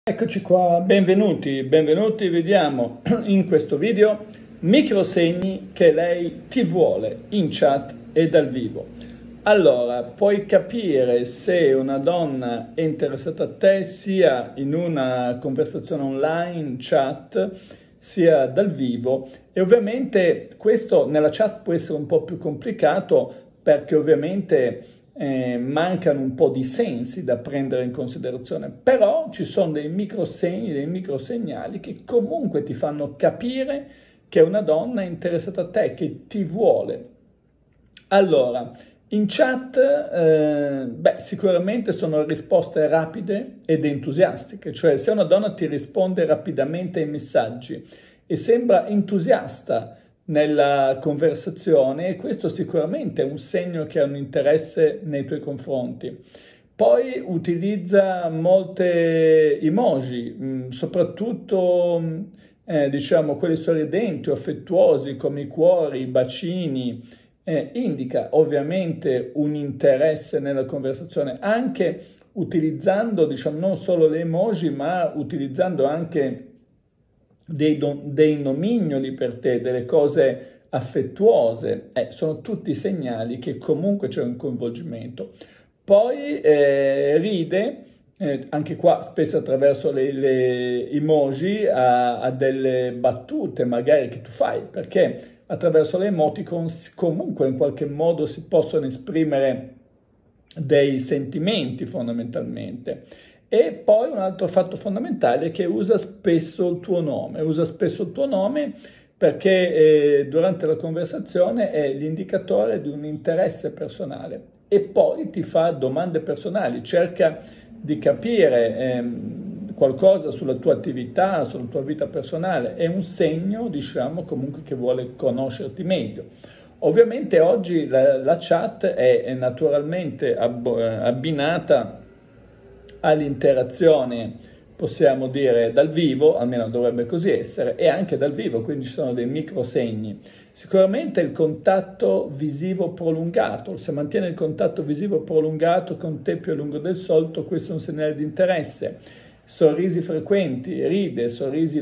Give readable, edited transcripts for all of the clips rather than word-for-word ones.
Eccoci qua, benvenuti, vediamo in questo video microsegni che lei ti vuole in chat e dal vivo. Allora, puoi capire se una donna è interessata a te sia in una conversazione online, chat, sia dal vivo, e ovviamente questo nella chat può essere un po' più complicato perché ovviamente mancano un po' di sensi da prendere in considerazione, però ci sono dei microsegni, dei microsegnali che comunque ti fanno capire che una donna è interessata a te, che ti vuole. Allora, in chat, sicuramente sono risposte rapide ed entusiastiche, cioè se una donna ti risponde rapidamente ai messaggi e sembra entusiasta nella conversazione, questo sicuramente è un segno che ha un interesse nei tuoi confronti. Poi utilizza molte emoji, soprattutto diciamo quelli sorridenti o affettuosi come i cuori, i bacini, indica ovviamente un interesse nella conversazione, anche utilizzando, diciamo, non solo le emoji, ma utilizzando anche dei nomignoli per te, delle cose affettuose, sono tutti segnali che comunque c'è un coinvolgimento. Poi ride, anche qua spesso attraverso le emoji, a delle battute magari che tu fai, perché attraverso le emoticons comunque in qualche modo si possono esprimere dei sentimenti fondamentalmente. E poi un altro fatto fondamentale è che usa spesso il tuo nome, perché durante la conversazione è l'indicatore di un interesse personale e poi ti fa domande personali, cerca di capire qualcosa sulla tua attività, sulla tua vita personale, è un segno, diciamo, comunque che vuole conoscerti meglio. Ovviamente oggi la chat è naturalmente abbinata all'interazione, possiamo dire, dal vivo, almeno dovrebbe così essere, e anche dal vivo, quindi ci sono dei microsegni. Sicuramente il contatto visivo prolungato, se mantiene il contatto visivo prolungato con te più a lungo del solito, questo è un segnale di interesse. Sorrisi frequenti, ride, sorrisi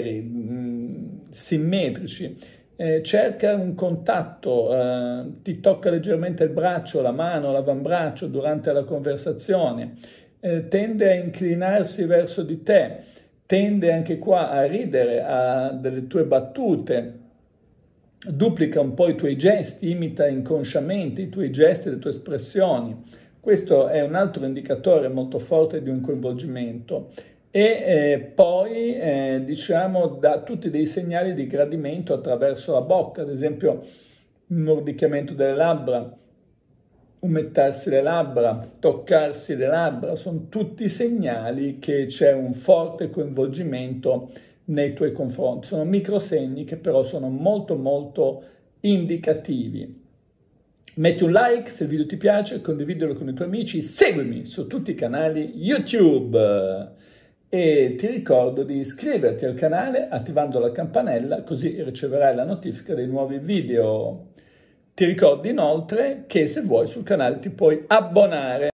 veri, simmetrici. Cerca un contatto, ti tocca leggermente il braccio, la mano, l'avambraccio durante la conversazione, tende a inclinarsi verso di te, tende anche qua a ridere, a delle tue battute, duplica un po' i tuoi gesti, imita inconsciamente i tuoi gesti, le tue espressioni. Questo è un altro indicatore molto forte di un coinvolgimento. E poi diciamo dà tutti dei segnali di gradimento attraverso la bocca, ad esempio il mordicchiamento delle labbra, umettarsi le labbra, toccarsi le labbra, sono tutti segnali che c'è un forte coinvolgimento nei tuoi confronti. Sono microsegni che però sono molto molto indicativi. Metti un like se il video ti piace, condividilo con i tuoi amici, seguimi su tutti i canali YouTube e ti ricordo di iscriverti al canale attivando la campanella, così riceverai la notifica dei nuovi video. Ti ricordo inoltre che se vuoi sul canale ti puoi abbonare.